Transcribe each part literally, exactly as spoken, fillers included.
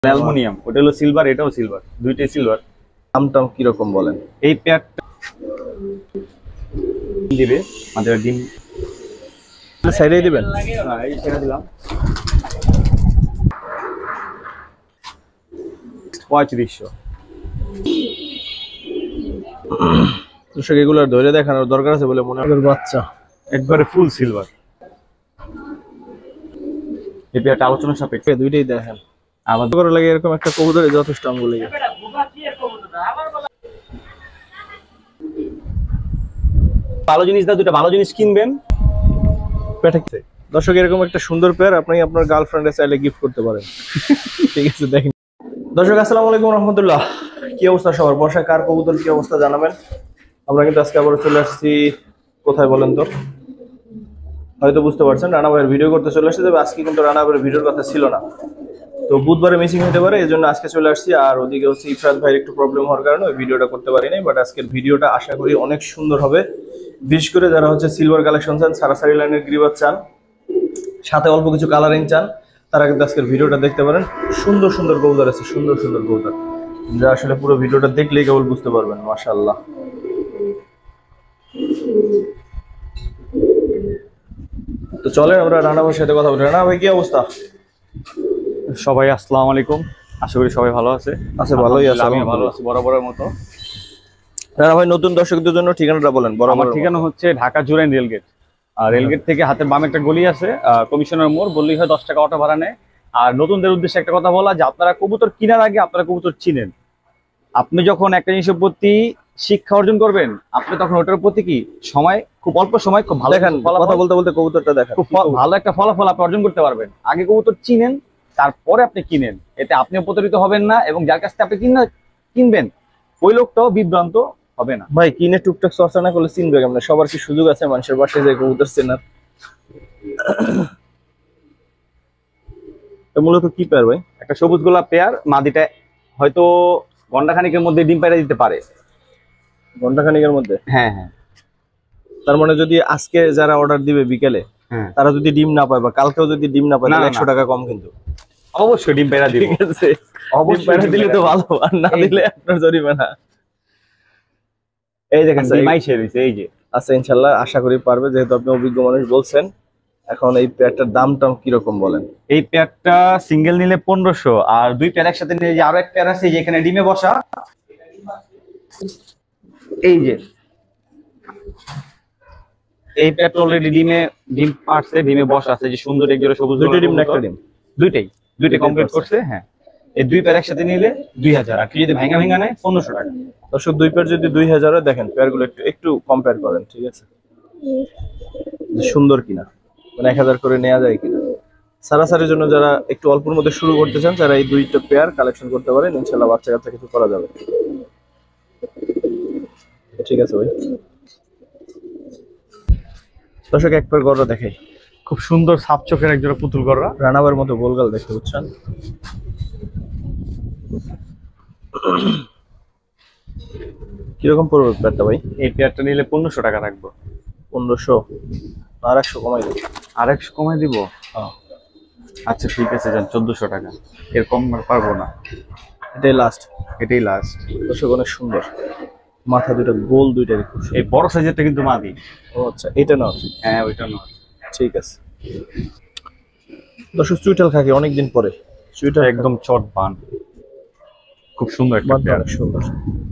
Aluminium, ওটা হলো silver, এটাও সিলভার, দুইটাই সিলভার। দামটা কি রকম বলেন? এই পেয়ারটা দিবে আমাদের ডিম সাইডেই দিবেন। হ্যাঁ, এই ছেড়ে দিলাম পঁয়ত্রিশশো। দর্শক এগুলো ধরে দেখানোর দরকার আছে বলে মনে হয়। বাচ্চা একবারে ফুল সিলভার। এই পেয়ারটা আলোচনা সাপেক্ষে দুইটাই দেখেন। আমাদের করে লাগে এরকম একটা কবুতরে যথেষ্ট আমগুলো লাগে। ভালো জিনিস দা, দুটো ভালো জিনিস কিনবেন। দর্শক এরকম একটা সুন্দর পেয়ার আপনি আপনার গার্লফ্রেন্ডে চাইলে গিফট করতে পারেন। ঠিক আছে, দেখেন। দর্শক আসসালামু আলাইকুম রহমতুল্লাহ। কি অবস্থা সবার? বর্ষা কার কবুতর কি অবস্থা জানাবেন। আমরা কিন্তু আজকে আবার চলে আসছি কোথায় বলেন তো? হয়তো বুঝতে পারছেন, রানা ভাইয়ের ভিডিও করতে চলে আসছে। তবে আজকে কিন্তু রানা ভাইয়ের ভিডিওর কথা ছিল না, তো বুধবারে মিসিং হতে পারে, এই জন্য আজকে চলে আসছি। আর ওদিকে হচ্ছে ইফরাত ভাইয়ের একটু প্রবলেম হওয়ার কারণে ওই ভিডিওটা করতে পারি নাই। বাট আজকের ভিডিওটা আশা করি অনেক সুন্দর হবে। বিশেষ করে যারা হচ্ছে সিলভার কালেকশন চান, সারাসারি লাইনের গ্রিবাস চান, সাথে অল্প কিছু কালারিং চান, তারা কিন্তু আজকের ভিডিওটা দেখতে পারেন। সুন্দর সুন্দর কবুতর আছে, সুন্দর সুন্দর কবুতর, যা আসলে পুরো ভিডিওটা দেখলেই কেবল বুঝতে পারবেন। মাশাআল্লাহ। তো চলেন আমরা রানা ভাইয়ের সাথে কথা বলি। রানা ভাই কি অবস্থা? সবাই আসসালামু আলাইকুম, আশা করি সবাই ভালো আছে। আচ্ছা, ভালোই আছে, আমি ভালো আছি বরাবরের মতো। রানা ভাই নতুন দর্শকদের জন্য ঠিকানাটা বলেন। আমার ঠিকানা হচ্ছে ঢাকা জুরাইন রেলগেট। আর রেলগেট থেকে হাতের বামে একটা গলি আছে, কমিশনার মোড়, বললেই হয় দশ টাকা অটো ভাড়া নেয়। আর নতুনদের উদ্দেশ্যে একটা কথা বলা, যে আপনারা কবুতর কেনার আগে আপনারা কবুতর চিনেন। আপনি যখন একটা জিনিসের প্রতি শিক্ষা অর্জন করবেন, আপনি তখন ওটার প্রতি কি সময়, খুব অল্প সময় খুব ভালো দেখেন, কথা বলতে বলতে কবুতরটা দেখেন, খুব ভালো একটা ফলাফল আপনি অর্জন করতে পারবেন। আগে কবুতর চিনেন, তারপরে আপনি কিনেন। এতে আপনিও প্রতারিত হবেন না, এবং যার কাছ থেকে আপনি কিনা কিনবেন ওই লোকটাও বিভ্রান্ত হবে না। ভাই কিনে টুকটাক চর্চা না করলে চিনবে কেমন? সবার কি সুযোগ আছে মানুষের বাসায় যে কবুতর চেনার? মূলত কি পেয়ার ভাই? একটা সবুজ গোলাপ পেয়ার, মাদিটা হয়তো ঘন্টা খানিকের মধ্যে ডিম পাইরা দিতে পারে। ঘন্টা খানিকের মধ্যে? হ্যাঁ হ্যাঁ। তার মানে যদি আজকে যারা অর্ডার দিবে বিকেলে, তারা যদি ডিম না পায় বা কালকেও যদি ডিম না পায়, তাহলে একশো টাকা কম কিন্তু। অবশ্যই ডিম পাইরা দিব। ঠিক আছে, অবশ্যই দিলে তো ভালো, আর না দিলে আপনার জরিমানা। এই দেখেন ডিমাই শেরিছে, এই যে। আচ্ছা, ইনশাআল্লাহ আশা করি পারবে, যেহেতু আপনি অভিজ্ঞ মানুষ বলছেন। এখন এই পেয়ারটার দামটা কি রকম বলেন? এই পেয়ারটা সিঙ্গেল নিলে পনেরোশো, আর দুই পেয়ার একসাথে নিলে যে আরো এক পেয়ার আছে যেখানে ডিমে বসা, এই যে এই পেয়ারটা অলরেডি ডিমে ডিম পারছে, ডিমে বসা আছে, যে সুন্দর এক জোড়া সবুজ। দুটো ডিম না একটা ডিম? দুইটাই, দুইটাই কমপ্লিট করছে। হ্যাঁ, এই দুই পেয়ার একসাথে নিলে দুই হাজার, আর কি যদি ভাঙা ভাঙা নেয় পনেরোশো টাকা। দর্শক দুই পেয়ার যদি দুই হাজার হয়, দেখেন পেয়ার গুলো একটু একটু কম্পেয়ার করেন, ঠিক আছে, সুন্দর কিনা, মানে এক হাজার করে নেওয়া যায় কিনা। সারাসারির জন্য যারা একটু অল্পের মধ্যে শুরু করতে চান, যারা এই দুইটা পেয়ার কালেকশন করতে পারেন, ইনশাআল্লাহ বাচ্চা কাচ্চা কিছু করা যাবে। ঠিক আছে ভাই। দর্শক এক পেয়ার গররা দেখাই, খুব সুন্দর সাপ চোখের এক জোড়া পুতুল গররা, রানাবার মতো গোলগাল দেখতে, বুঝছেন? কিরকম পড়বে পেয়ারটা ভাই? এই পেয়ারটা নিলে পনেরোশো টাকা রাখবো। পনেরোশো আর একশো কমাই দেবো। আর একশো কমাই দিব? আচ্ছা ঠিক আছে, যান চোদ্দশো টাকা, এর কম আর পারবো না। এটাই লাস্ট? এটাই লাস্ট। দর্শক অনেক সুন্দর, মাথা দুটো গোল, দুইটারই খুব সুন্দর। এই বড় সাইজেরটা কিন্তু মাদি। ও আচ্ছা, এটা না? হ্যাঁ, ওইটা না। ঠিক আছে। দর্শক চুইটাল খাকি অনেকদিন পরে, চুইটাল একদম চট বান, খুব সুন্দর একটা পেয়ার। সুন্দর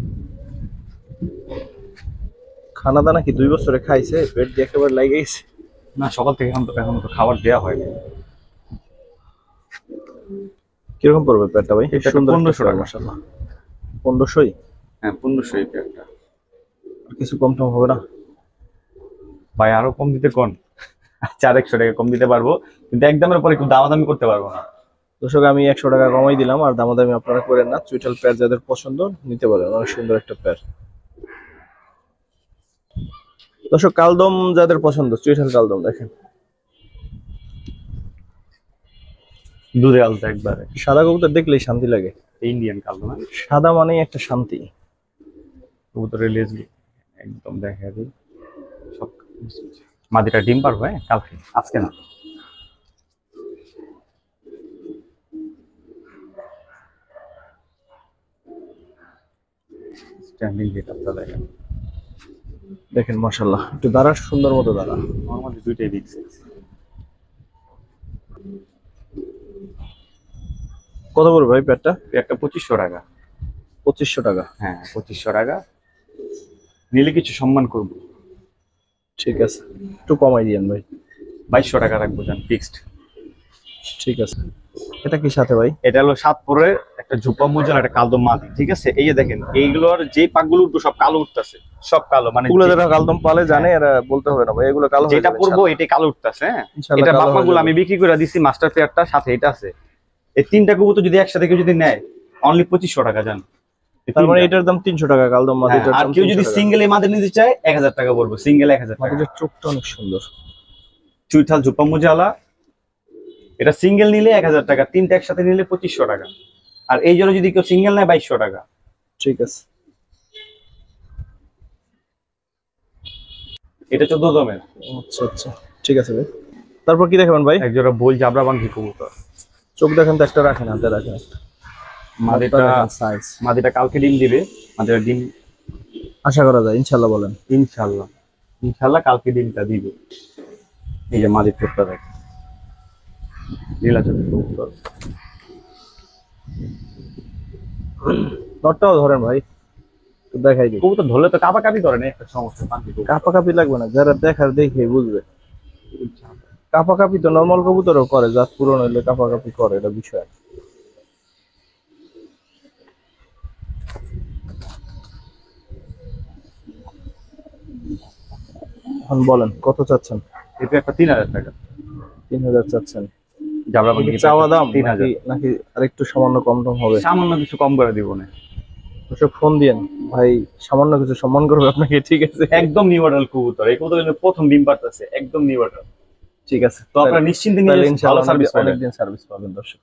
খানা দানা কি দুই বছরে খাইছে? পেট দিয়ে একেবারে লেগে গেছে? না, সকাল থেকে এখন তো এখন তো খাবার দেওয়া হয়নি। কিরকম পড়বে পেয়ারটা ভাই? পনেরোশো টাকা। মাশাআল্লাহ, পনেরোশোই? হ্যাঁ, পনেরোশো এই পেয়ারটা। কিছু কম টম হবে না ভাই? আরো কম দিতে কোন, চার একশো টাকা কম দিতে পারবো, কিন্তু একদমের পরে একটু দামাদামি করতে পারবো না। দর্শক আমি একশো টাকা কমাই দিলাম, আর দামাদামি আপনারা করেন না। চুইটাল পেয়ার যাদের পছন্দ নিতে পারেন, অনেক সুন্দর একটা পেয়ার। দর্শক কালদম যাদের পছন্দ, চুইটাল কালদম দেখেন, দুধে আলতা একবারে। সাদা কবুতর দেখলেই শান্তি লাগে। ইন্ডিয়ান কালদম, সাদা মানেই একটা শান্তি। কবুতরের লেজ একদম দেখা যায় সব। মাদিটা ডিম পারবো হ্যাঁ কালকে, আজকে না। স্ট্যান্ডিং গেট আপনারা দেখেন। দেখেন মাশাআল্লাহ, একটু দাঁড়া, সুন্দর মতো দাঁড়া। নরমালি দুইটাই বিগ সাইজ। কত পড়বে ভাই পেয়ারটা? একটা পঁচিশশো টাকা। পঁচিশশো টাকা? হ্যাঁ পঁচিশশো টাকা, নিলে কিছু সম্মান করবো। ঠিক আছে, একটু কমাই দিয়েন ভাই। বাইশশো টাকা রাখবো জান, ফিক্সড। ঠিক আছে। এটা কি সাথে ভাই? এটা হলো সাতপুরের একটা ঝুপা মোজা, একটা কালদম মাদি, ঠিক আছে? এই যে দেখেন এইগুলোর যে পাকগুলো উঠবো সব কালো উঠতেছে, সব কালো, মানে এগুলো যারা কালদম পালে জানে এরা বলতে হবে না ভাই, এগুলো কালো হয়ে যেটা যাবে পড়বো এটাই কালো উঠতেছে। হ্যাঁ ইনশাআল্লাহ এটা কালো হয়ে বাপমাগুলো যাবে। আমি বিক্রি করে দিছি, মাস্টার পেয়ারটা সাথে এটা আছে। এই তিনটা কবুতর যদি একসাথে কেউ যদি নেয় অনলি পঁচিশশো টাকা জান। তার মানে এটার দাম তিনশো টাকা কালদম মাদিটার আর দাম। কেউ যদি সিঙ্গেল এই মাদি নিতে চায় এক হাজার টাকা পড়বে, সিঙ্গেল এক হাজার টাকা। মাদিটার চোখটা অনেক সুন্দর, চুইঠাল ঝুপা মোজালা, এটা সিঙ্গেল নিলে এক হাজার টাকা, তিনটা একসাথে নিলে পঁচিশশো টাকা। আর এই জন্য যদি কেউ সিঙ্গেল নেয় বাইশশো টাকা। ঠিক আছে। এটা চোদ্দ দমের। আচ্ছা আচ্ছা, ঠিক আছে ভাই। তারপর কি দেখাবেন ভাই? এক জোড়া বল জাবরা বাঙ্কি কবুতর। চোখ দেখেন তো, একটা রাখেন, হাতে রাখেন একটা। মাদিটা সাইজ, মাদিটা কালকে ডিম দিবে, মাদিটা ডিম আশা করা যায় ইনশাআল্লাহ। বলেন ইনশাআল্লাহ, ইনশাআল্লাহ কালকে ডিমটা দিবে। এই যে মাদির চোখটা দেখ, নীলা চোখের কবুতর। নটটাও ধরেন ভাই, একটু দেখাই দিই। কবুতর ধরলে তো কাপা কাপি করে না, একটা সমস্যা। বাঙ্কি কবুতর কাপা কাপি লাগবে না, যারা দেখার দেখে বুঝবে। কাপা কাপি তো নরমাল কবুতরও করে, জাত পুরন হইলে কাপা কাপি করে, এটা বিষয়। এখন বলেন কত চাচ্ছেন? এটা একটা তিন হাজার টাকা। তিন হাজার চাচ্ছেন? জাবরা এটা বাঙ্কি কি চাওয়া দাম তিন হাজার, নাকি নাকি আরেকটু সামান্য কম দাম হবে? সামান্য কিছু কম করে দিব না। ওসব ফোন দিয়েন ভাই, সামান্য কিছু সম্মান করবে আপনাকে, ঠিক আছে? একদম নিউ অর্ডার কবুতর, এই কবুতর কিন্তু প্রথম ডিম পারতেছে, একদম নিউ অর্ডার। ঠিক আছে, তো আপনারা নিশ্চিন্তে নিয়ে ভালো সার্ভিস পাবেন, অনেকদিন সার্ভিস পাবেন দর্শক।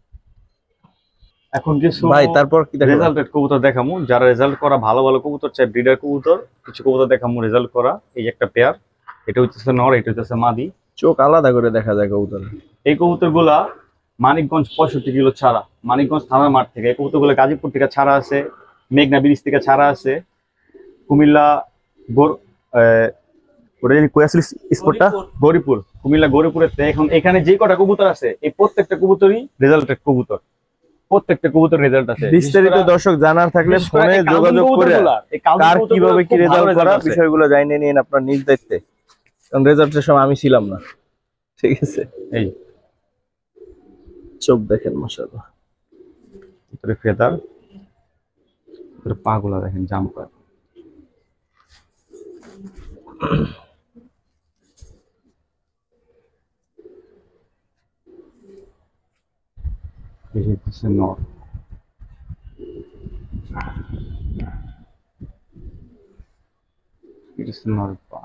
এখন কিছু ভাই তারপর কি দেখাবো? রেজাল্টেড কবুতর দেখামু, যারা রেজাল্ট করা ভালো ভালো কবুতর চাই, ব্রিডার কবুতর কিছু কবুতর দেখামু রেজাল্ট করা। এই একটা পেয়ার, এটা হচ্ছে নর, এটা হচ্ছে মাদি। চোখ আলাদা করে দেখা যায় কবুতর। এই কবুতর গুলা মানিকগঞ্জ পঁয়ষট্টি কিলো ছাড়া, মানিকগঞ্জ থানার মাঠ থেকে। এই কবুতর গুলা গাজীপুর থেকে ছাড়া আছে, মেঘনা ব্রিজ থেকে ছাড়া আছে, কুমিল্লা গোর ওটা জানি কই আসলে স্পটটা, গৌরীপুর, কুমিল্লা গৌরীপুরের। এখন এখানে যে কটা কবুতর আছে এই প্রত্যেকটা কবুতরই রেজাল্টেড কবুতর, প্রত্যেকটা কবুতর রেজাল্ট আছে। বিস্তারিত দর্শক জানার থাকলে ফোনে যোগাযোগ করে কার কিভাবে কি রেজাল্ট করা বিষয়গুলো জানিয়ে নিন আপনার নিজ দায়িত্বে, কারণ রেজাল্টের সময় আমি ছিলাম না, ঠিক আছে? এই চোখ দেখেন মাশাআল্লাহ, ভিতরে ফেদার, ভিতরে পাগুলা দেখেন জাম্পার। এই হচ্ছে নর, এটা হচ্ছে নর পা।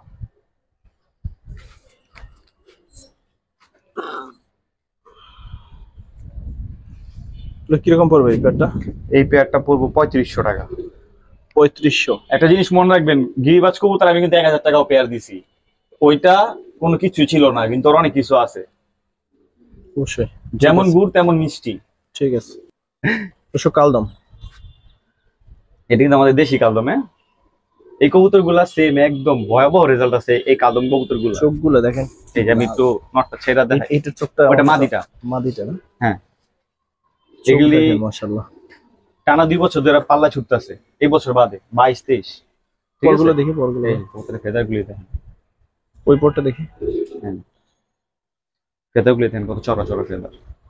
কিরকম পড়বে এই পেয়ারটা? এই পেয়ারটা পড়বো পঁয়ত্রিশশো টাকা। পঁয়ত্রিশশো? একটা জিনিস মনে রাখবেন, গিরিবাজ কবুতর আমি কিন্তু এক হাজার টাকাও পেয়ার দিছি, ওইটা কোনো কিছু ছিল না, কিন্তু ওর অনেক কিছু আছে। অবশ্যই, যেমন গুড় তেমন মিষ্টি। ঠিক আছে। ওসব কালদম, এটা কিন্তু আমাদের দেশি কালদম। হ্যাঁ এই কবুতর গুলা সেম একদম ভয়াবহ রেজাল্ট আছে এই কালদম কবুতর গুলা। চোখগুলো দেখেন, এই যে আমি একটু নটটা ছেড়া দেখাই, এটা চোখটা, ওটা মাদিটা, মাদিটা না? হ্যাঁ এগুলি এগুলি মাশাআল্লাহ টানা দুই বছর ধরে পাল্লা ছুটতেছে, এই বছর বাদে বাইশ তেইশ। পরগুলো দেখি, পরগুলো ফেদার গুলি দেখেন, ওই পরটা দেখি। হ্যাঁ ফেদার গুলি দেখেন কত চড়া চড়া ফেদার।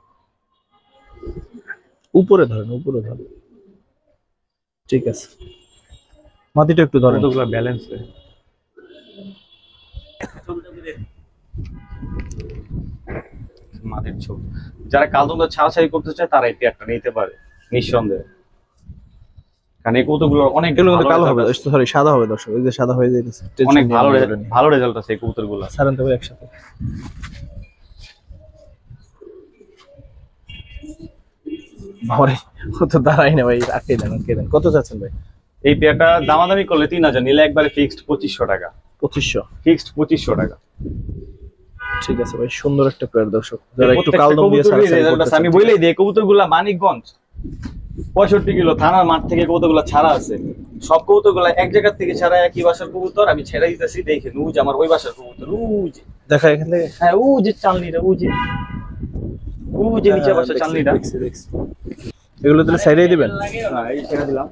উপরে ধরেন, উপরে ধরেন, ঠিক আছে। মাটিটা একটু ধরেন, কতগুলো ব্যালেন্স। মাটির ছোট, যারা কালদমটা ছাড়াছাড়ি করতে চায় তারা এই পেয়ারটা নিতে পারে নিঃসন্দেহে, কারণ এই কবুতরগুলো অনেক কালো হবে, সরি সাদা হবে দর্শক, এই যে সাদা হয়ে যাইতেছে, অনেক ভালো ভালো রেজাল্ট আছে এই কবুতরগুলো। সারেন তো ভাই একসাথে। ভরে কত দাঁড়াই না ভাই, রাখে দেন, রাখে দেন। কত চাচ্ছেন ভাই এই পেয়ারটা? দামাদামি করলে তিন হাজার, নিলে একবারে ফিক্সড পঁচিশশো টাকা। পঁচিশশো? ফিক্সড পঁচিশশো টাকা। ঠিক আছে ভাই, সুন্দর একটা পেয়ার দর্শক, যারা একটু কালদম দিয়ে আমি বলেই দিই কবুতরগুলা মানিকগঞ্জ পঁয়ষট্টি কিলো থানার মাঠ থেকে কবুতরগুলো ছাড়া আছে। সব কবুতরগুলো এক জায়গা থেকে ছাড়া, একই বাসার কবুতর। আমি ছেড়ে দিতেছি, দেখেন উ যে আমার ওই বাসার কবুতর, উ যে দেখা এখান থেকে। হ্যাঁ উ যে চালনিটা, উ যে উ যে নিচে হ্যাঁ, বাসা দেখছি, চালনিটা। দেখছি, দেখছি। এগুলো তাহলে সাইডে দিবেন। হ্যাঁ এই ছেড়ে দিলাম।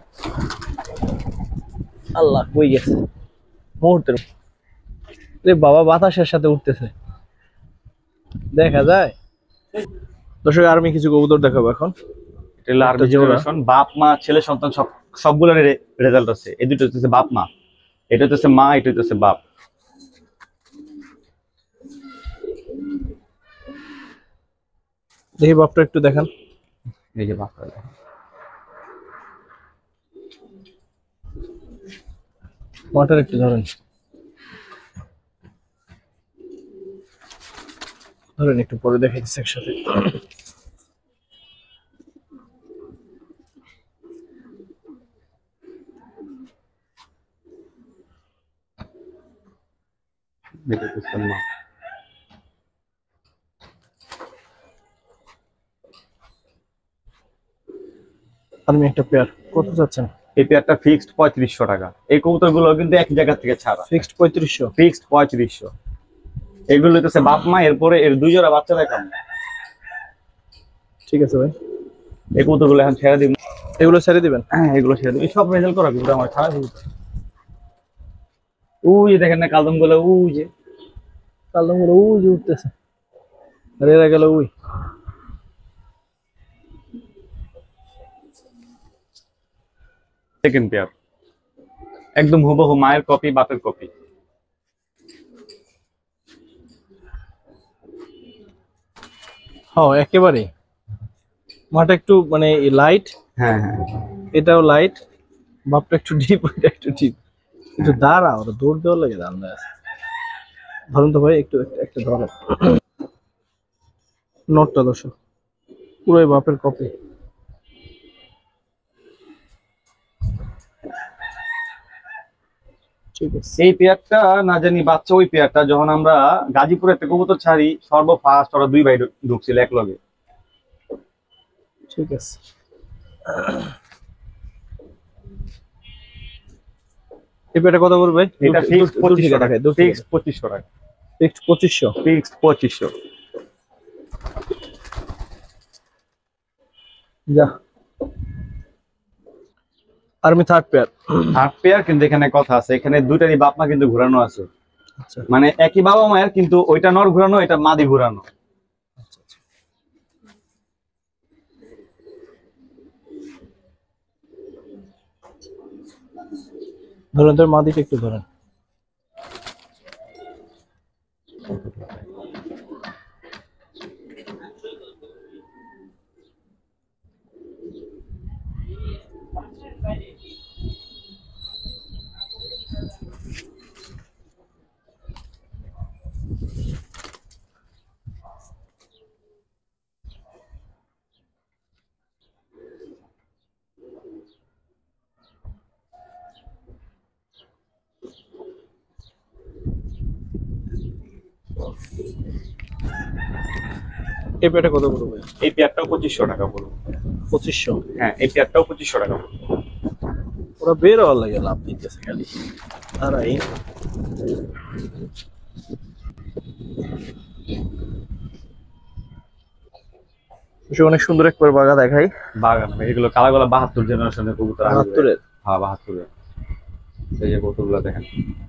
আল্লাহ কই গেছে মুহূর্তের। রে বাবা, বাতাসের সাথে উঠতেছে, দেখা যায়। দর্শক আর আমি কিছু কবুতর দেখাবো এখন। এটা হলো আর্মি জেনারেশন, বাপ মা ছেলে সন্তান সব সবগুলোর রেজাল্ট আছে। এই দুটো হচ্ছে বাপ মা, এটা হচ্ছে মা, এটা হচ্ছে বাপ। দেখি বাপটা একটু দেখান। এই যে বাপটা মাটার একটু ধরেন, ধরেন একটু পরে দেখাই দিচ্ছি একসাথে। এটা হচ্ছে মা। আমি একটা পেয়ার কত চাচ্ছেন? এই পেয়ারটা ফিক্সড পঁয়ত্রিশশো টাকা। এই কবুতর গুলো কিন্তু এক জায়গা থেকে ছাড়া। ফিক্সড পঁয়ত্রিশশো? ফিক্সড পঁয়ত্রিশশো। এগুলো হচ্ছে বাপ মা, এরপরে এর দুই জোড়া বাচ্চা দেখাম। ঠিক আছে ভাই, এই কবুতর গুলো এখন ছেড়ে দিব। এগুলো ছেড়ে দিবেন? হ্যাঁ এগুলো ছেড়ে দিব। সব রেজাল্ট করা কবুতর আমার ছাড়া কবুতর। উই যে দেখেন না কালদম গুলো, উই যে কালদম গুলো উই যে উঠতেছে, আর এরা গেল উই। সেকেন্ড পেয়ার একদম হুবহু মায়ের কপি, বাপের কপি। হ্যাঁ একেবারে। মাটা একটু মানে লাইট, হ্যাঁ হ্যাঁ এটাও লাইট, বাপটা একটু ডিপ, ওইটা একটু ডিপ। একটু দাঁড়া, ওরা দৌড় দেওয়ার লাগে দাঁড়া আছে। ধরুন তো ভাই, একটু একটা ধরেন। নটটা দর্শক পুরোই বাপের কপি। ঠিক আছে। এই পেয়ারটা না জানি বাচ্চা, ওই পেয়ারটা যখন আমরা গাজীপুরে একটা কবুতর ছাড়ি, সর্বফার্স্ট ওরা দুই ভাই ঢুকছিল এক লগে। ঠিক আছে। এই পেয়ারটা কত করবে? এটা ফিক্সড পঁচিশশো টাকা। ফিক্সড পঁচিশশো টাকা। ফিক্সড পঁচিশশো? ফিক্সড পঁচিশশো। যা। আর আমি থার্ড পেয়ার। থার্ড পেয়ার কিন্তু এখানে কথা আছে, এখানে দুইটারই বাপ মা কিন্তু ঘোরানো আছে। আচ্ছা, মানে একই বাবা মায়ের, কিন্তু ওইটা নর ঘোরানো, এটা মাদি ঘোরানো। আচ্ছা, আচ্ছা। ধরেন তোর মাদিকে একটু ধরেন। এই পেয়ারটা কত পড়বে? এই পেয়ারটাও পঁচিশশো টাকা পড়বে। পঁচিশশো? হ্যাঁ এই পেয়ারটাও পঁচিশশো টাকা পড়বে। ওরা বের হওয়ার লাগে লাভ দিতেছে খালি। আর এই অনেক সুন্দর একবার বাগা দেখাই। বাগান এগুলো কালাগোলা বাহাত্তর জেনারেশনের কবুতর। বাহাত্তরের? হ্যাঁ বাহাত্তরের। এই যে কবুতরগুলো দেখেন,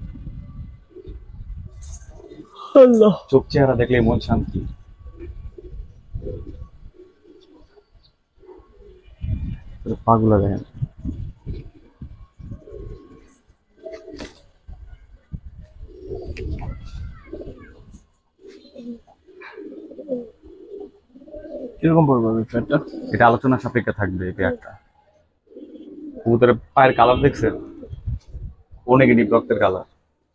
আল্লাহ, চোখ চেহারা দেখলে মন শান্তি। পাগুলা দেখেন। কিরকম পড়বে এই পেয়ারটা? এটা আলোচনা সাপেক্ষে থাকবে। এই পেয়ারটা কবুতরের পায়ের কালার দেখছেন, ও নেগেটিভ রক্তের কালার।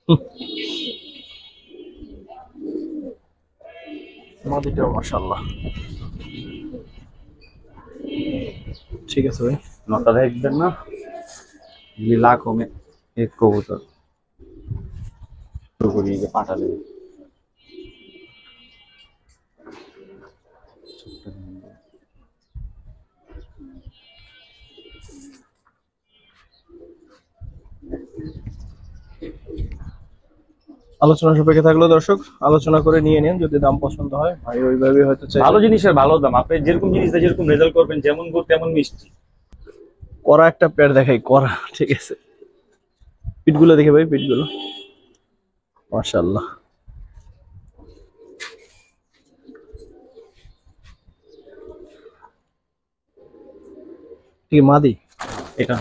মাদিটাও মাশাআল্লাহ। ঠিক আছে ভাই, নটা দেখবেন না, লাখো মে এক কবুতর শুরু করি যে পাঠালে। আলোচনা সাপেক্ষে থাকলো দর্শক, আলোচনা করে নিয়ে নিন, যদি দাম পছন্দ হয় ভাই ওইভাবে হয়তো চাই। ভালো জিনিসের ভালো দাম, আপনি যেরকম জিনিস দেয় যেরকম রেজাল্ট করবেন, যেমন গুড় তেমন মিষ্টি। করা একটা পেয়ার দেখাই, করা, ঠিক আছে। পিঠগুলো দেখে ভাই, পিঠগুলো মাশাআল্লাহ। ঠিক মাদি এটা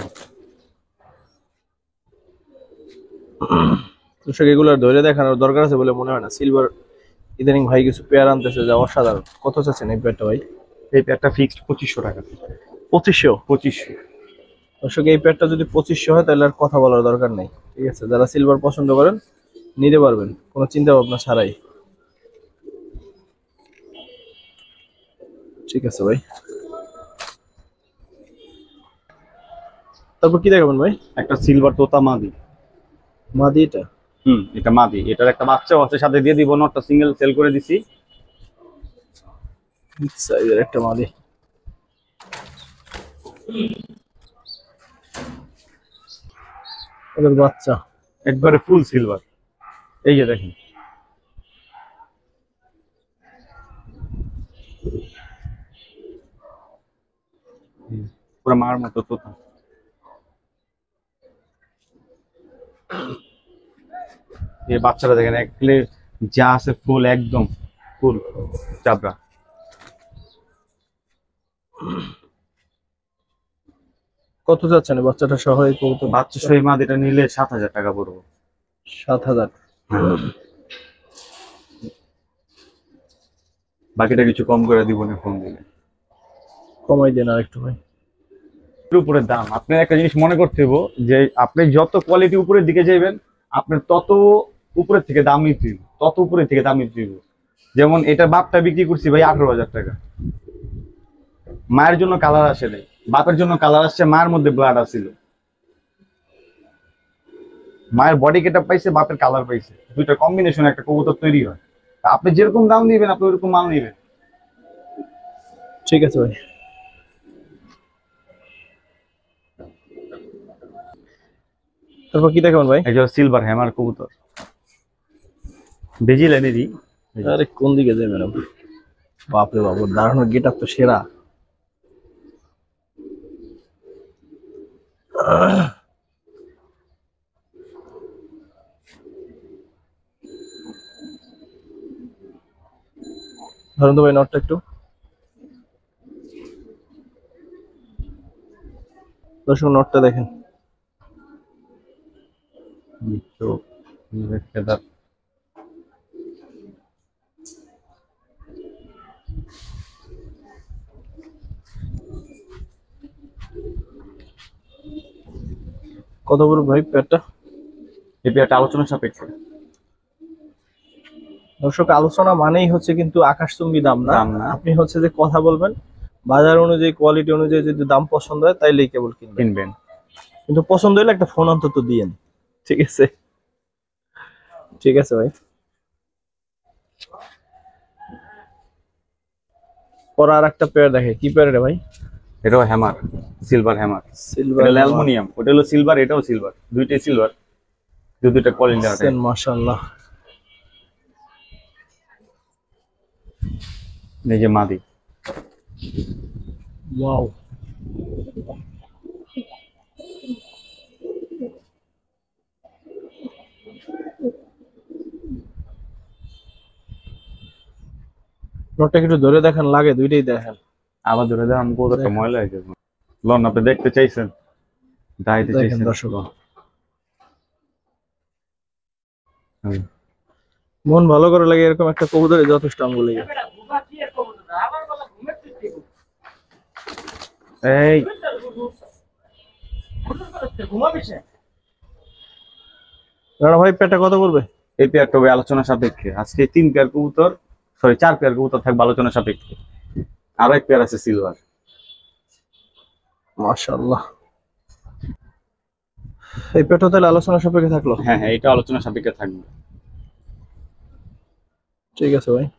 দর্শক, এগুলো আর ধরে দেখানোর দরকার আছে বলে মনে হয় না। সিলভার ইদানিং ভাই কিছু পেয়ার আনতেছে যা অসাধারণ। কত চাচ্ছেন এই পেয়ারটা ভাই? এই পেয়ারটা ফিক্সড পঁচিশশো টাকা। পঁচিশশো? পঁচিশশো। দর্শক, এই পেয়ারটা যদি পঁচিশশো হয় তাহলে আর কথা বলার দরকার নেই, ঠিক আছে। যারা সিলভার পছন্দ করেন নিতে পারবেন কোনো চিন্তা ভাবনা ছাড়াই, ঠিক আছে ভাই। তারপর কি দেখাবেন ভাই? একটা সিলভার তোতা মাদি। মাদি এটা? হুম, এটা মাদি, এটার একটা বাচ্চাও আছে সাথে, দিয়ে দিব। নটটা সিঙ্গেল সেল করে দিছি। সাইজের একটা মাদি। ওদের বাচ্চা একবারে ফুল সিলভার, এই যে দেখেন। পুরো মার মতো তোতা। এই বাচ্চাটা দেখেন, একলে যা আছে ফুল, একদম ফুল চাবড়া। কত যাচ্ছেন এই বাচ্চাটা সহ? এই কবুতর বাচ্চা সহ মাদিটা নিলে সাত হাজার টাকা পড়বো। সাত হাজার? বাকিটা কিছু কম করে দিব না ফোন দিলে। কমাই দেন আর একটু ভাই। এর উপরে দাম, আপনার একটা জিনিস মনে করতে হবে যে আপনি যত কোয়ালিটি উপরের দিকে যাবেন, আপনার তত উপরের থেকে দাম নিতে হইব, তত উপরের থেকে দাম নিতে হইব। যেমন এটা বাপটা বিক্রি করছি ভাই আঠারো হাজার টাকা। মায়ের জন্য কালার আসে নাই, বাপের জন্য কালার আসছে, মায়ের মধ্যে ব্লাড আসছিল। মায়ের বডি গেটআপ পাইছে, বাপের কালার পাইছে, দুইটা কম্বিনেশন একটা কবুতর তৈরি হয়। তা আপনি যেরকম দাম দিবেন আপনি ওরকম মাল নিবেন। ঠিক আছে ভাই। তারপর কি দেখাবেন ভাই? এই যে সিলভার হ্যামার কবুতর, বেজিলানেরই। আরে কোন দিকে যাই ম্যাডাম? বাপরে বাপ, ওর দাঁড়ানোর গেট আপ তো সেরা। ধরুন তো ভাই নটটা একটু। দর্শক নটটা দেখেন। চোখ, ফেদার। কত বড় ভাই পেয়ারটা? এই পেয়ারটা আলোচনা সাপেক্ষে। দর্শক, আলোচনা মানেই হচ্ছে কিন্তু আকাশচুম্বী দাম না। দাম না। আপনি হচ্ছে যে কথা বলবেন, বাজার অনুযায়ী কোয়ালিটি অনুযায়ী যদি দাম পছন্দ হয় তাইলেই কেবল কিনবেন। কিনবেন। কিন্তু পছন্দ হলে একটা ফোন অন্তত দিয়েন, ঠিক আছে? ঠিক আছে ভাই। পরে আর একটা পেয়ার দেখে, কি পেয়ার রে ভাই? এটাও হ্যামার, সিলভার হ্যামার। সিলভার এটা অ্যালুমিনিয়াম, ওটা হলো সিলভার, এটাও সিলভার, দুইটাই সিলভার, দুইটা কোয়ালিটি আছে। মাশাআল্লাহ। এই যে মাদি। ওয়াও। নটটা একটু ধরে দেখেন, লাগে দুইটাই দেখেন। আবার ধরে দেন, আমি বহুত একটা ময়লা হয়ে যাবে। লন, আপনি দেখতে চাইছেন, দাইতে দেখেন চাইছেন। দর্শক, হুম। মন ভালো করে লাগে এরকম একটা কবুতরে যথেষ্ট আঙ্গুল লেগে। এই রানা ভাই পেয়ারটা কত পড়বে? এই পেয়ারটা হবে আলোচনা সাপেক্ষে। আজকে তিন পেয়ার কবুতর, সরি চার পেয়ার কবুতর থাকবে আলোচনা সাপেক্ষে। আরো এক পেয়ার আছে সিলভার। মাশাআল্লাহ। এই পেয়ারটা তাহলে আলোচনা সাপেক্ষে থাকলো? হ্যাঁ হ্যাঁ, এটা আলোচনা সাপেক্ষে থাকবে। ঠিক আছে ভাই।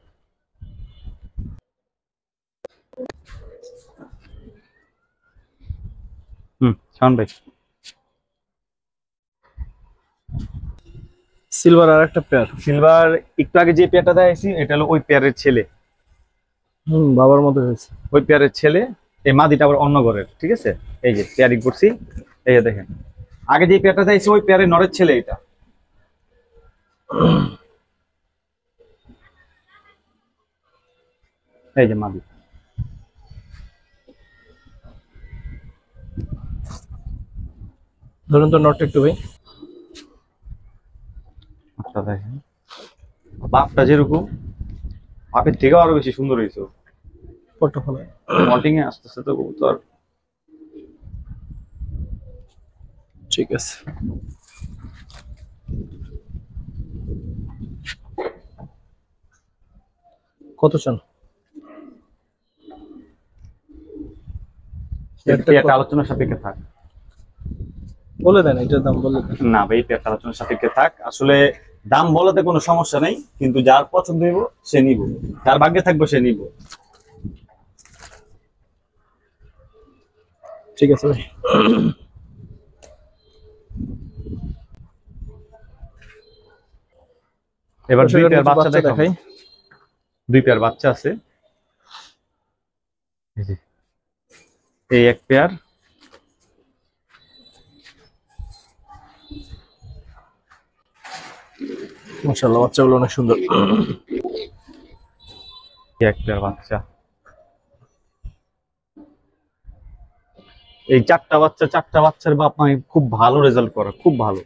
হুম, শাওন ভাই। সিলভার আর একটা পেয়ার। সিলভার একটু আগে যে পেয়ারটা দেখাইছি এটা হলো ওই পেয়ারের ছেলে। হুম, বাবার মতো হয়েছে। ওই পেয়ারের ছেলে, এই মাদিটা আবার অন্য ঘরের, ঠিক আছে। এই যে পেয়ারিং করছি, এই যে দেখেন আগে যে পেয়ারটা দেখাইছি ওই পেয়ারের নরের ছেলে এটা। এই যে মাদি। ধরুন তো নটটা একটু ভাই। আচ্ছা দেখেন বাপটা যেরকম, বাপের থেকেও আরো বেশি সুন্দর হয়েছে। ফটো ফলো মল্টিং এ আস্তে আস্তে তো কবুতর। ঠিক আছে। কত চান? একটা আলোচনার সাপেক্ষে থাক, বলে দেন এটার দাম বলে দেন। না ভাই পেয়ারটা আলোচনার সাপেক্ষে থাক। আসলে দাম বলাতে কোনো সমস্যা নেই, কিন্তু যার পছন্দ হইব সে নিব, যার ভাগ্যে থাকবে সে নিব। ঠিক আছে ভাই। এবার দুই পেয়ার বাচ্চা দেখাই। দুই পেয়ার বাচ্চা আছে, এই এক পেয়ার, মাশাআল্লাহ বাচ্চাগুলো অনেক সুন্দর। এক পেয়ার বাচ্চা। এই চারটা বাচ্চা, চারটা বাচ্চার বাপ মা খুব ভালো রেজাল্ট করে, খুব ভালো।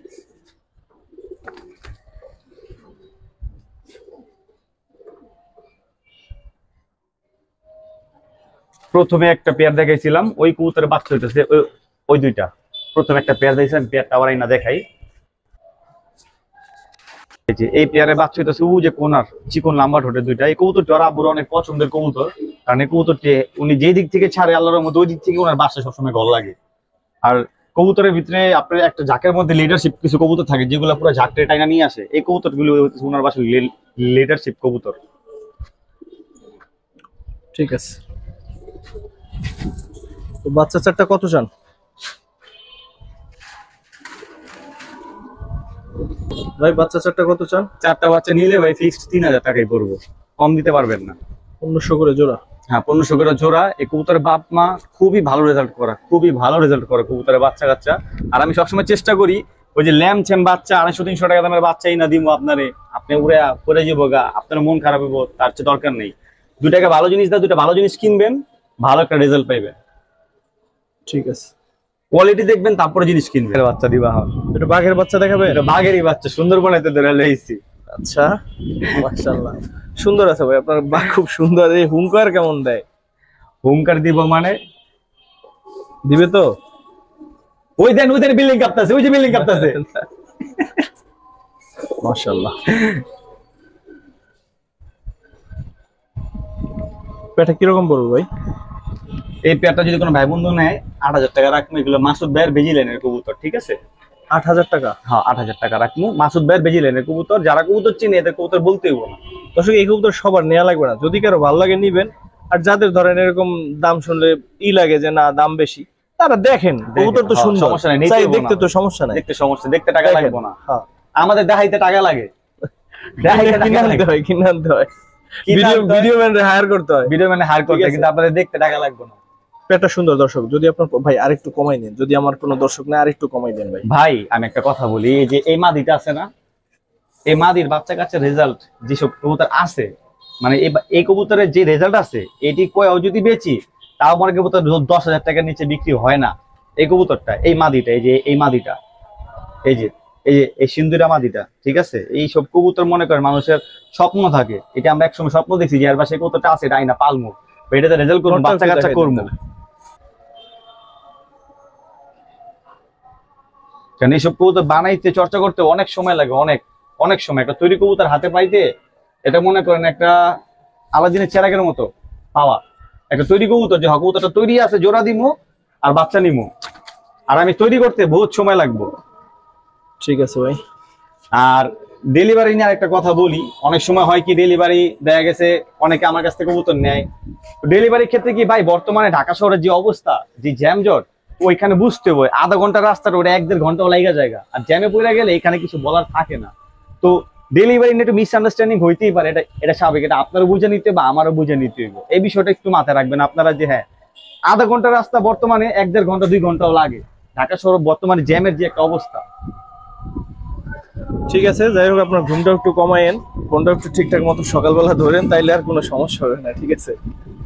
প্রথমে একটা পেয়ার দেখাইছিলাম, ওই কবুতরের বাচ্চা হইতেছে ওই দুইটা। প্রথমে একটা পেয়ার দেখছিলাম, পেয়ারটা আবার না দেখাই। এই পেয়ারের বাচ্চা হইতেছে ও যে কোনার চিকন লাম্বা ঠোঁটের দুইটা। এই কবুতরটি ওর আব্বুর অনেক পছন্দের কবুতর, কারণ এই কবুতরটি উনি যেই দিক থেকে ছাড়ে আল্লাহর মধ্যে ওই দিক থেকে ওনার বাসায় সবসময় ভালো লাগে। আর কবুতরের ভিতরে আপনার একটা ঝাঁকের মধ্যে লিডারশিপ কিছু কবুতর থাকে যেগুলো পুরো ঝাঁকটে টাইনা নিয়ে আসে, এই কবুতরগুলো ওনার বাসায় লিডারশিপ কবুতর। ঠিক আছে। তো বাচ্চা চারটা কত চান? ভাই বাচ্চা চারটা কত চান? চারটা বাচ্চা নিলে ভাই ফিক্সড তিন হাজার টাকাই পড়বো, কম দিতে পারবেন না। পনেরোশো করে জোড়া? হ্যাঁ পনেরোশো করে জোড়া। এই কবুতরের বাপ মা খুবই ভালো রেজাল্ট করা, খুবই ভালো রেজাল্ট করে কবুতরের বাচ্চা কাচ্চা। আর আমি সবসময় চেষ্টা করি ওই যে ল্যাম চ্যাম বাচ্চা আড়াইশো তিনশো টাকা দামের বাচ্চাই না দিব আপনারে, আপনি উড়ে পড়ে যাবো গা, আপনার মন খারাপ হইব, তার চেয়ে দরকার নেই। দুই টাকা ভালো জিনিস দাও, দুটা ভালো জিনিস কিনবেন, ভালো একটা রেজাল্ট পাইবেন। ঠিক আছে, কোয়ালিটি দেখবেন তারপরে জিনিস কিনবেন। বাচ্চা দিবা হয় এটা বাঘের বাচ্চা দেখাবে? এটা বাঘেরই বাচ্চা, সুন্দরবনে তো ধরে লইছি। আচ্ছা মাশাআল্লাহ সুন্দর আছে ভাই, আপনার বাঘ খুব সুন্দর। এই হুঙ্কার কেমন দেয়? হুঙ্কার দিব মানে দিবে তো? ওই দেন ওই দেন বিল্ডিং কাঁপতাছে, ওই যে বিল্ডিং কাঁপতাছে। মাশাআল্লাহ। পেটা কিরকম পড়বে ভাই? এই পেয়ারটা যদি কোনো ভাই বন্ধু নেয় আট হাজার টাকা রাখবো। এগুলো মাসুদ ভাইয়ের বেজি লাইনের কবুতর, ঠিক আছে? আট হাজার টাকা? হ্যাঁ আট হাজার টাকা রাখবো, মাসুদ ভাইয়ের বেজি লাইনের কবুতর। যারা কবুতর চিনে এদের কবুতর বলতে হইব না। দর্শক এই কবুতর সবার নেওয়া লাগবে না, যদি কারো ভালো লাগে নিবেন। আর যাদের ধরেন এরকম দাম শুনলে ই লাগে যে না দাম বেশি, তারা দেখেন কবুতর তো সুন্দর, সমস্যা নাই, দেখতে তো সমস্যা নাই। দেখতে সমস্যা, দেখতে টাকা লাগবে না। হ্যাঁ আমাদের দেখাইতে টাকা লাগে, কিনানতে হয় কিনানতে হয় ভিডিও ভিডিও ম্যান হায়ার করতে হয়, ভিডিও ম্যান হায়ার করতে, কিন্তু আপনাদের দেখতে টাকা লাগবে না। পেটা সুন্দর। দর্শক যদি আপনার ভাই আরেকটু কমাই দেন, যদি আমার কোনো দর্শক না আরেকটু কমাই দেন ভাই। ভাই আমি একটা কথা বলি, এই যে এই মাদিটা আছে না, এই মাদির বাচ্চা কাচ্চা রেজাল্ট যেসব কবুতর আছে, মানে এই কবুতরের যে রেজাল্ট আছে এটি কয়েও যদি বেচি তাও মনে কবুতর দশ হাজার টাকার নিচে বিক্রি হয় না। এই কবুতরটা, এই মাদিটা, এই যে এই মাদিটা, এই যে এই যে এই সিন্দুরা মাদিটা, ঠিক আছে? এই সব কবুতর মনে করেন মানুষের স্বপ্ন থাকে, এটা আমরা একসময় স্বপ্ন দেখছি যে এর বাসায় কবুতরটা আছে, এটা আইনা পালমু, এটাতে রেজাল্ট করবো, বাচ্চা কাচ্চা করবো। কারণ এইসব কবুতর বানাইতে চর্চা করতে অনেক সময় লাগে, অনেক অনেক সময়। একটা তৈরি কবুতর হাতে পাইতে এটা মনে করেন একটা আলাদিনের চেরাগের মতো পাওয়া। একটা তৈরি কবুতর যে কবুতরটা তৈরি আছে, জোড়া দিমু আর বাচ্চা নিমু, আর আমি তৈরি করতে বহুত সময় লাগবো। ঠিক আছে ভাই। আর ডেলিভারি নিয়ে একটা কথা বলি, অনেক সময় হয় কি ডেলিভারি দেখা গেছে অনেকে আমার কাছ থেকে কবুতর নেয়, ডেলিভারির ক্ষেত্রে কি ভাই বর্তমানে ঢাকা শহরের যে অবস্থা, যে জ্যামজট, ওইখানে বুঝতে হবে আধা ঘন্টা রাস্তাটা ওটা এক দেড় ঘন্টা লাগা জায়গা, আর জ্যামে পড়ে গেলে এখানে কিছু বলার থাকে না। তো ডেলিভারি নিয়ে একটু মিসআন্ডারস্ট্যান্ডিং হইতেই পারে, এটা এটা স্বাভাবিক, এটা আপনারও বুঝে নিতে হবে বা আমারও বুঝে নিতে হবে। এই বিষয়টা একটু মাথায় রাখবেন আপনারা যে হ্যাঁ আধা ঘন্টা রাস্তা বর্তমানে এক দেড় ঘন্টা দুই ঘন্টাও লাগে। ঢাকা শহর বর্তমানে জ্যামের যে একটা অবস্থা। ঠিক আছে, যাই হোক আপনার ঘুমটা একটু কমায়েন, ফোনটা একটু ঠিকঠাক মতো সকালবেলা ধরেন, তাইলে আর কোনো সমস্যা হবে না। ঠিক আছে,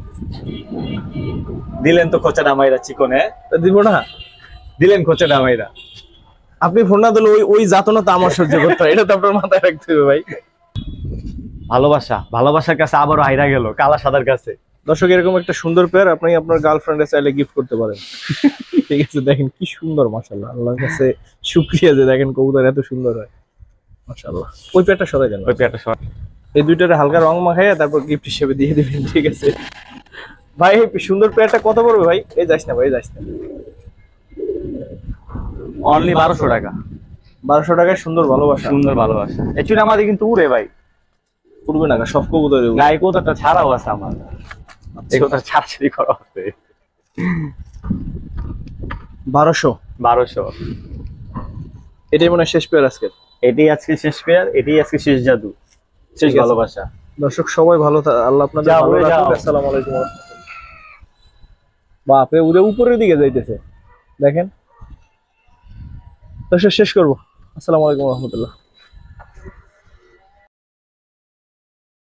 দিলেন তো খোঁচা ডামাইরা চিকনে, তা দিব না? দিলেন খোঁচা ডামাইরা। আপনি ফোন না দিলে ওই ওই যাতনা তো আমার সহ্য করতে হয়, এটা তো আপনার মাথায় রাখতে হবে ভাই। ভালোবাসা ভালোবাসার কাছে আবারও হাইরা গেল কালা সাদার কাছে। দর্শক, এরকম একটা সুন্দর পেয়ার আপনি আপনার গার্লফ্রেন্ডে চাইলে গিফট করতে পারেন। ঠিক আছে, দেখেন কি সুন্দর, মাশাআল্লাহ, আল্লাহর কাছে শুকরিয়া যে দেখেন কবুতর এত সুন্দর হয়, মাশাআল্লাহ। ওই পেয়ারটা সরাই দেন, ওই পেয়ারটা সর। এই দুইটারে হালকা রং মাখাইয়া তারপর গিফট হিসেবে দিয়ে দিবেন। ঠিক আছে ভাই, এই সুন্দর পেয়ারটা কত পড়বে ভাই? এই যাস না ভাই, যাস না। অনলি বারোশো টাকা। বারোশো টাকায় সুন্দর ভালোবাসা। সুন্দর ভালোবাসা অ্যাকচুয়ালি আমাদের কিন্তু উড়ে ভাই, উড়বে না, সব কবুতর না এই কোথাটা ছাড়াও আছে আমার, এই কোথাটা ছাড়াছাড়ি করা আছে। বারোশো বারোশো এটাই মনে হয় শেষ পেয়ার আজকে। এটাই আজকে শেষ পেয়ার, এটাই আজকে শেষ জাদু, শেষ ভালোবাসা। দর্শক সবাই ভালো থাক, আল্লাহ আপনাদের যাও, ভালো উড়ে রাখুক। যাও। আসসালামু আলাইকুম। বাপরে, উড়ে উপরের দিকে যাইতেছে, দেখেন। দর্শক শেষ করবো। আসসালামু আলাইকুম রহমতুল্লাহ।